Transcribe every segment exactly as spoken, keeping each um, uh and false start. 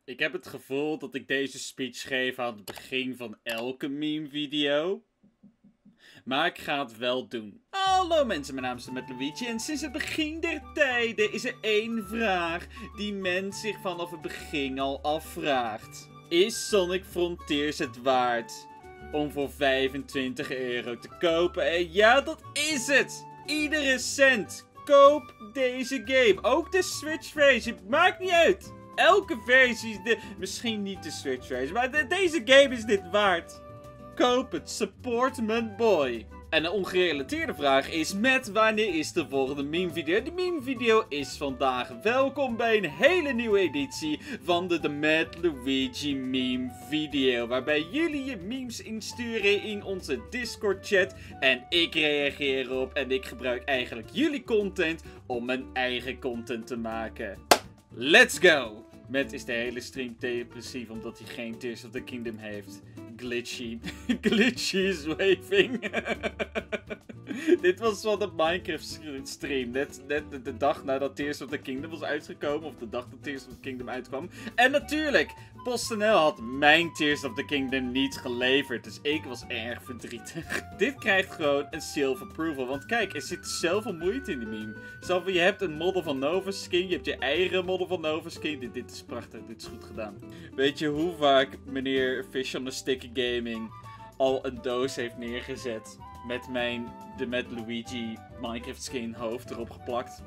Ik heb het gevoel dat ik deze speech geef aan het begin van elke meme-video. Maar ik ga het wel doen. Hallo mensen, mijn naam is Luigi en sinds het begin der tijden is er één vraag die men zich vanaf het begin al afvraagt. Is Sonic Frontiers het waard om voor vijfentwintig euro te kopen? En ja, dat is het! Iedere cent! Koop deze game. Ook de Switch versie. Maakt niet uit. Elke versie. De, misschien niet de Switch versie. Maar de, deze game is dit waard. Koop het. Support mijn boy. En een ongerelateerde vraag is met wanneer is de volgende meme video? De meme video is vandaag. Welkom bij een hele nieuwe editie van de The Mad Luigi meme video. Waarbij jullie je memes insturen in onze Discord chat. En ik reageer erop en ik gebruik eigenlijk jullie content om mijn eigen content te maken. Let's go! Matt is de hele stream depressief omdat hij geen Tears of the Kingdom heeft. Glitchy. Glitchy is waving. Dit was van de Minecraft stream. Net, net de, de dag nadat Tears of the Kingdom was uitgekomen. Of de dag dat Tears of the Kingdom uitkwam. En natuurlijk, PostNL had mijn Tears of the Kingdom niet geleverd. Dus ik was erg verdrietig. Dit krijgt gewoon een seal of approval. Want kijk, er zit zoveel moeite in die meme. Zelfs je hebt een model van Nova Skin. Je hebt je eigen model van Nova Skin. Dit, dit is prachtig. Dit is goed gedaan. Weet je hoe vaak meneer Fish on the Sticky Gaming al een doos heeft neergezet met mijn de Mad Luigi Minecraft skin hoofd erop geplakt?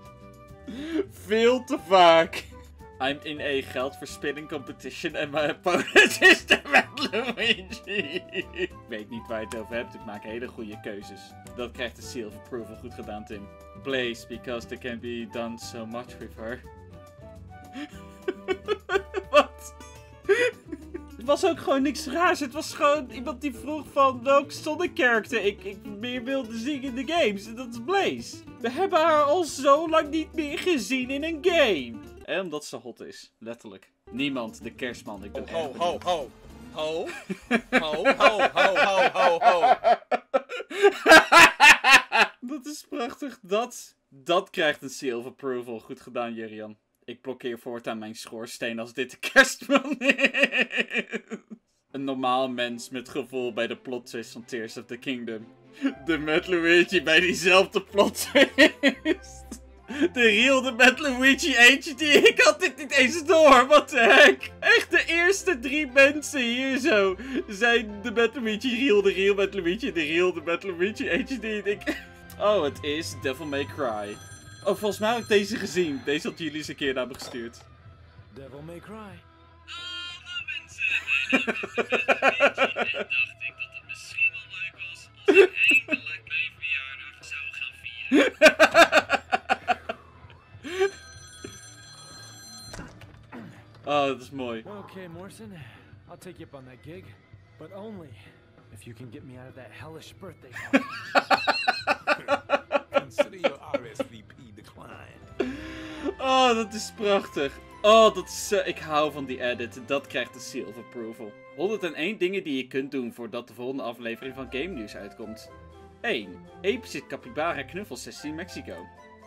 Veel te vaak. I'm in a geldverspilling competition and my opponent is de Mad Luigi. Ik weet niet waar je het over hebt. Ik maak hele goede keuzes. Dat krijgt de seal of approval. Goed gedaan, Tim. Blaze, because there can be done so much with her. Wat? Het was ook gewoon niks raars. Het was gewoon iemand die vroeg van welk Sonic character ik, ik meer wilde zien in de games. En dat is Blaze. We hebben haar al zo lang niet meer gezien in een game. En omdat ze hot is. Letterlijk. Niemand. De kerstman. Ik ben ho, ho, ho, ho. Ho. Ho, ho, ho, ho, ho, ho. Dat is prachtig. Dat, dat krijgt een seal of approval. Goed gedaan, Jerian. Ik blokkeer voortaan mijn schoorsteen als dit de kerstman is. Een normaal mens met gevoel bij de plot twist van Tears of the Kingdom. De Mad Luigi bij diezelfde plot twist. De real de Mad Luigi eentje die ik had dit niet eens door. What the heck? Echt de eerste drie mensen hier zo zijn de Mad Luigi real, de real Mad Luigi, de real de Mad Luigi eentje die ik... Oh, het is Devil May Cry. Oh, volgens mij heb ik deze gezien. Deze had jullie eens een keer naar me gestuurd. Devil May Cry. Hallo mensen, mijn naam is Luigi en dacht ik dat het misschien wel leuk was als ik eindelijk mijn verjaardag zou gaan vieren. Oh, dat is mooi. Okay, Morrison, I'll take you up on that gig, but only if you can get me out of that hellish birthday party. Consider your R S V P declined. Oh, dat is prachtig. Oh, dat is... Uh, ik hou van die edit. Dat krijgt de seal of approval. honderdéén dingen die je kunt doen voordat de volgende aflevering van Game News uitkomt. één. Epische capybara knuffelsessie in Mexico.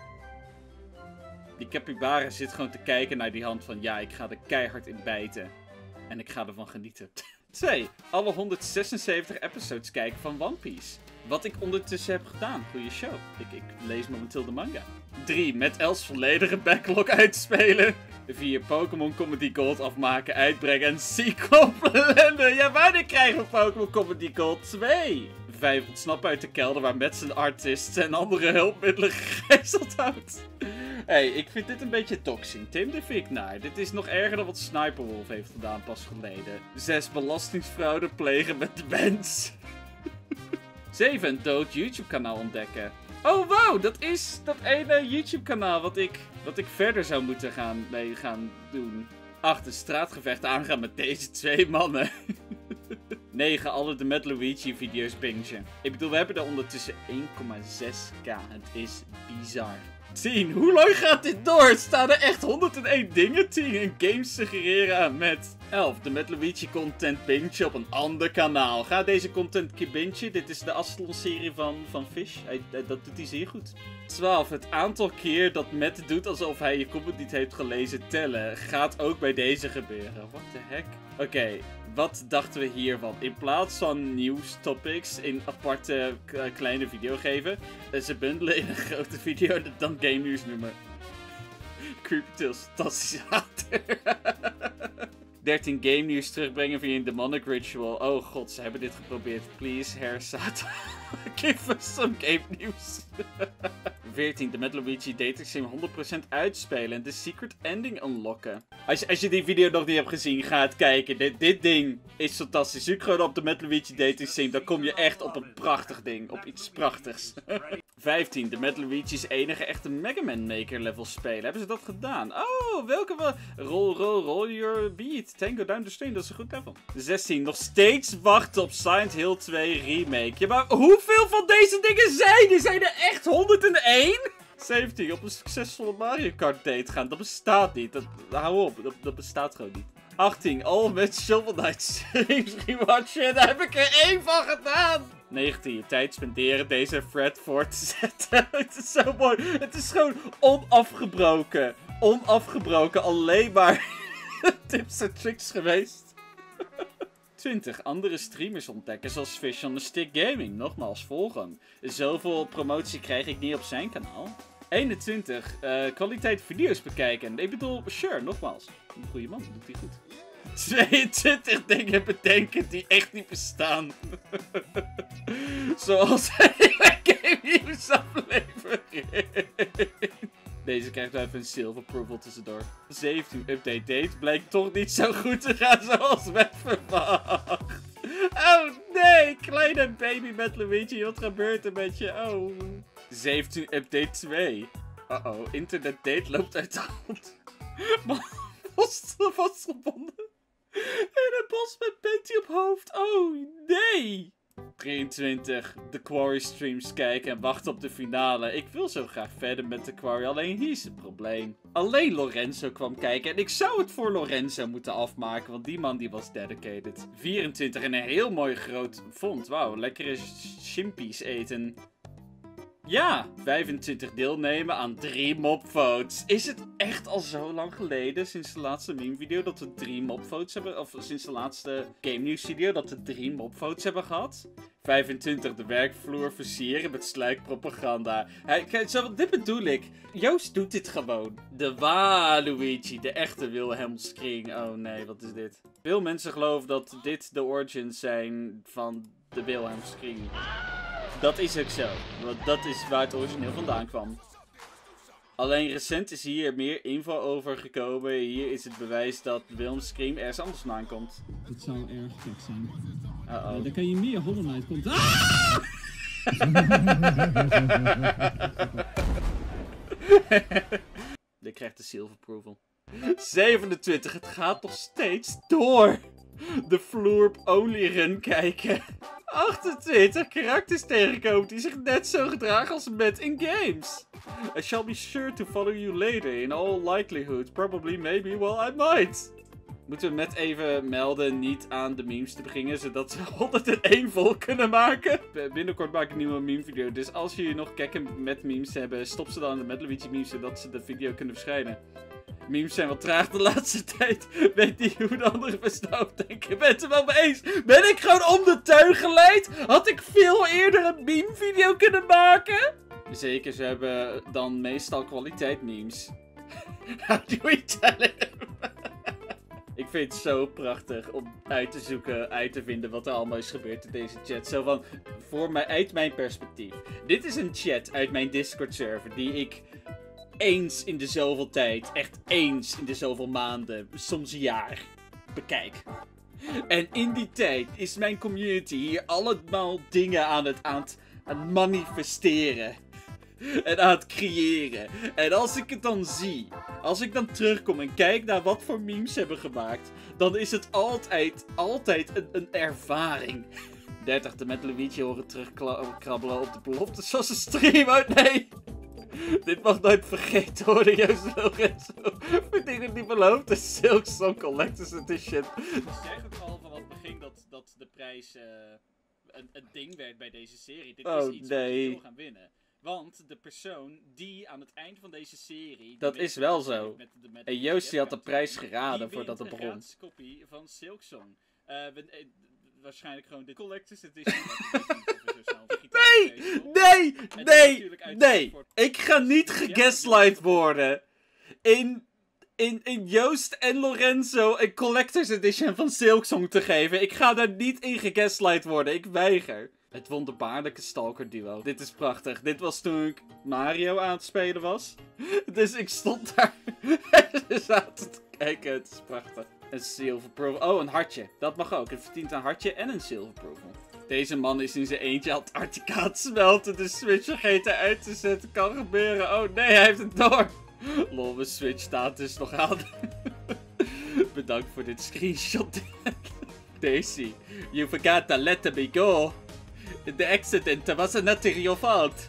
Die capybara zit gewoon te kijken naar die hand van... Ja, ik ga er keihard in bijten. En ik ga ervan genieten. twee. Alle honderdzesenzeventig episodes kijken van One Piece. Wat ik ondertussen heb gedaan. Goeie show. Ik, ik lees momenteel de manga. drie. Met Els volledige backlog uitspelen. vier. Pokémon Comedy Gold afmaken, uitbrengen en sequel plannen. Ja, wanneer krijgen we Pokémon Comedy Gold twee? vijf. Ontsnappen uit de kelder waar Matt zijn artist en andere hulpmiddelen gegijzeld houdt. Hé, hey, ik vind dit een beetje doxing. Tim, dit vind ik naar. Dit is nog erger dan wat Sniperwolf heeft gedaan pas geleden. zes. Belastingsfraude plegen met de mens. zeven. Een dood YouTube kanaal ontdekken. Oh wow, dat is dat ene YouTube kanaal wat ik, wat ik verder zou moeten gaan, mee gaan doen. acht. Een straatgevecht aangaan met deze twee mannen. negen. Alle de Mad Luigi video's bingen. Ik bedoel, we hebben er ondertussen één komma zes k. Het is bizar. tien. Hoe lang gaat dit door? Het staan er echt honderdéén dingen. tien. Een game suggereren aan Matt. elf. De Met Luigi content binge op een ander kanaal. Ga deze content binge. Dit is de Astelon-serie van, van Fish. Hij, hij, dat doet hij zeer goed. twaalf. Het aantal keer dat Matt doet alsof hij je comment niet heeft gelezen tellen. Gaat ook bij deze gebeuren. What the heck? Oké. Okay. Wat dachten we hiervan? In plaats van nieuwstopics in aparte kleine video geven, ze bundelen in een grote video en dan game nieuws noemen. Creepy Tales, fantastisch hater. dertien game nieuws terugbrengen via een demonic ritual. Oh god, ze hebben dit geprobeerd. Please, Herr Satan. Give us some game nieuws. veertien. De Met Luigi dating sim honderd procent uitspelen en de secret ending unlocken. Als je, als je die video nog niet hebt gezien, ga het kijken. Dit, dit ding is fantastisch. Zoek gewoon op de Met Luigi dating sim. Dan kom je echt op een prachtig ding. Op iets prachtigs. vijftien. De Met Luigi's enige echte Mega Man Maker level spelen. Hebben ze dat gedaan? Oh, welke we... Roll, roll, roll your beat. Tango down the stream. Dat is een goed level. zestien. Nog steeds wachten op Silent Hill twee remake. Ja, maar hoeveel van deze dingen zijn er? Zijn er echt honderdéén? zeventien. Op een succesvolle Mario Kart date gaan. Dat bestaat niet. Dat, hou op. Dat, dat bestaat gewoon niet. achttien. All met Shovel Knight streams rewatchen. Daar heb ik er één van gedaan. negentien. Je tijd spenderen deze thread voor te zetten. Het is zo mooi. Het is gewoon onafgebroken. Onafgebroken. Alleen maar tips en tricks geweest. twintig. Andere streamers ontdekken zoals Fish on the Stick Gaming. Nogmaals, volgen. Zoveel promotie krijg ik niet op zijn kanaal. eenentwintig. Uh, kwaliteit video's bekijken. Ik bedoel, sure, nogmaals. Een goede man, doet hij goed. tweeëntwintig dingen bedenken die echt niet bestaan. Zoals een game nieuws aflevering. Deze krijgt wel even een silver approval tussendoor. zeventien. Update date blijkt toch niet zo goed te gaan zoals werd verwacht. Oh nee, kleine baby met Luigi. Wat gebeurt er met je? Oh. zeventien. Update twee. Uh-oh, internet date loopt uit de hand. Maar was vastgebonden. In een bos met panty op hoofd. Oh nee. drieëntwintig. De Quarry streams kijken en wachten op de finale. Ik wil zo graag verder met de Quarry, alleen hier is het probleem. Alleen Lorenzo kwam kijken en ik zou het voor Lorenzo moeten afmaken, want die man die was dedicated. vierentwintig. En een heel mooi groot font. Wauw, lekkere chimpies eten. Ja, vijfentwintig. Deelnemen aan drie mobvotes. Is het echt al zo lang geleden, sinds de laatste meme video, dat we drie mobvotes hebben? Of sinds de laatste game news video, dat we drie mobvotes hebben gehad? vijfentwintig. De werkvloer versieren met sluikpropaganda. Hey, kijk, zo, dit bedoel ik. Joost doet dit gewoon. De Waluigi, de echte Wilhelm Scream. Oh nee, wat is dit? Veel mensen geloven dat dit de origins zijn van de Wilhelm Scream. Dat is ook zo, want dat is waar het origineel vandaan kwam. Alleen recent is hier meer info over gekomen. Hier is het bewijs dat Wilhelm Scream ergens anders vandaan komt. Dat zou erg gek zijn. Uh-oh. Uh, dan kan je meer Hollow Knight komt. Ah! Je krijgt de silver approval. zevenentwintig. Het gaat nog steeds door. De Floorp Only Run kijken. achtentwintig. Karakters tegenkomen die zich net zo gedragen als Matt in games. I shall be sure to follow you later. In all likelihood. Probably, maybe, well, I might. Moeten we Matt even melden niet aan de memes te beginnen, zodat ze honderdéén vol kunnen maken? Binnenkort maak ik een nieuwe meme video. Dus als jullie nog gekken met memes hebben, stop ze dan in de Met Luigi memes, zodat ze de video kunnen verschijnen. Memes zijn wat traag de laatste tijd. Weet niet hoe de andere bestaan denken. Ben het er wel mee eens? Ben ik gewoon om de tuin geleid? Had ik veel eerder een meme video kunnen maken? Zeker, ze hebben dan meestal kwaliteit memes. How do we tell it? Ik vind het zo prachtig om uit te zoeken, uit te vinden wat er allemaal is gebeurd in deze chat. Zo van, voor mij, uit mijn perspectief. Dit is een chat uit mijn Discord server die ik eens in de zoveel tijd, echt eens in de zoveel maanden, soms een jaar, bekijk. En in die tijd is mijn community hier allemaal dingen aan het, aan het, aan het manifesteren. En aan het creëren. En als ik het dan zie, als ik dan terugkom en kijk naar wat voor memes ze hebben gemaakt, dan is het altijd, altijd een, een ervaring. dertig. De Met Luigi horen terugkrabbelen op de belofte zoals een stream uit. Nee! Dit mag nooit vergeten worden, Joost en Lorenzo. Voor dingen die beloofd de Silk Song Collector's Edition. Ik zeg ook al van het begin dat, dat de prijs uh, een, een ding werd bij deze serie. Dit oh, is iets nee. wat je wil gaan winnen. Want de persoon die aan het eind van deze serie... Dat is wel zo. Met de, met En Joost die had de prijs geraden voordat het begon. Die wint een gratis kopie van Silk Song. Uh, we, uh, waarschijnlijk gewoon de Collector's Edition. Nee! Nee! Nee! Nee! Ik ga niet gegaslight worden. In... In, in Joost en Lorenzo een Collector's Edition van Silk Song te geven. Ik ga daar niet in gegaslight worden. Ik weiger. Het wonderbaarlijke Stalker duo. Dit is prachtig. Dit was toen ik Mario aan het spelen was. Dus ik stond daar en ze zaten te kijken. Het is prachtig. Een silver profile. Oh, een hartje. Dat mag ook. Het verdient een hartje en een silver profile. Deze man is in zijn eentje Antarctica aan het smelten. De Switch vergeten uit te zetten. Kan gebeuren. Oh nee, hij heeft het door. Lol, mijn Switch staat dus nog aan. Bedankt voor dit screenshot. Daisy, you forgot to let me go. The accident was not your fault.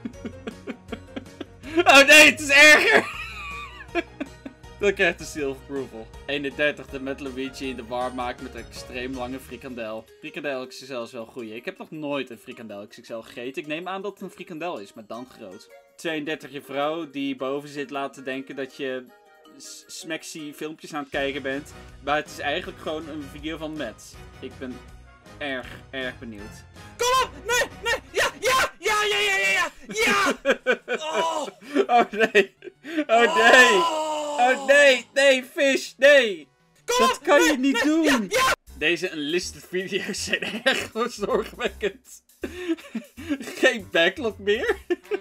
Oh nee, het is erger! Dan krijgt de silver approval. eenendertig, de met Luigi in de war maakt met een extreem lange frikandel. Frikandel X X L is wel goeie. Ik heb nog nooit een frikandel X X L gegeten. Ik neem aan dat het een frikandel is, maar dan groot. tweeëndertig, je vrouw die boven zit laten denken dat je smexy filmpjes aan het kijken bent. Maar het is eigenlijk gewoon een video van Matt. Ik ben erg, erg benieuwd. Kom op! Nee, nee! Ja, ja! Ja, ja, ja, ja, ja! Ja! Oh! Oh nee! Oh nee! Oh nee! Nee, Fish! Nee! Kom Dat op! kan Nee, je niet nee, doen! Ja, ja! Deze unlisted video's zijn erg zorgwekkend. Geen backlog meer?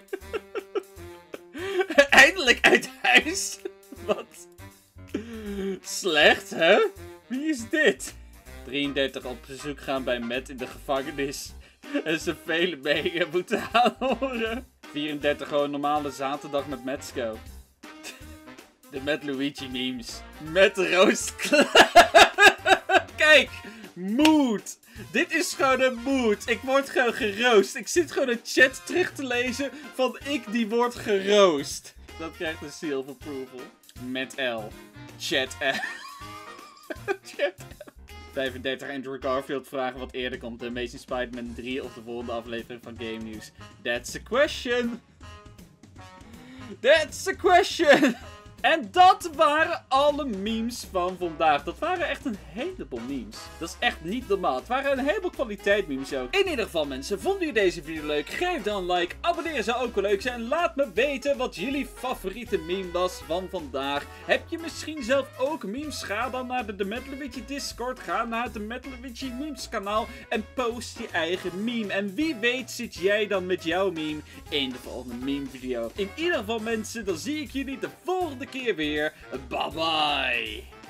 Eindelijk uit huis? Wat? Slecht, hè? Wie is dit? drieëndertig, op bezoek gaan bij Matt in de gevangenis. En ze vele meningen moeten aanhoren. vierendertig, gewoon normale zaterdag met Matsco. De Matt Luigi memes. Met roast. Kijk! Mood! Dit is gewoon een mood. Ik word gewoon geroost. Ik zit gewoon een chat terug te lezen van ik die wordt geroost. Dat krijgt een seal of approval. Met L. Chat L. Chat L. vijfendertig, Andrew Garfield vragen wat eerder komt. The Amazing Spider-Man drie of de volgende aflevering van Game News. That's a question. That's a question. En dat waren alle memes van vandaag. Dat waren echt een heleboel memes. Dat is echt niet normaal. Het waren een heleboel kwaliteit memes ook. In ieder geval mensen, vonden jullie deze video leuk? Geef dan een like. Abonneer zou ook wel leuk zijn. En laat me weten wat jullie favoriete meme was van vandaag. Heb je misschien zelf ook memes? Ga dan naar de The Matt Luigi Discord. Ga naar het The Matt Luigi Memes kanaal. En post je eigen meme. En wie weet zit jij dan met jouw meme in de volgende meme video. In ieder geval mensen, dan zie ik jullie de volgende keer weer. Bye bye!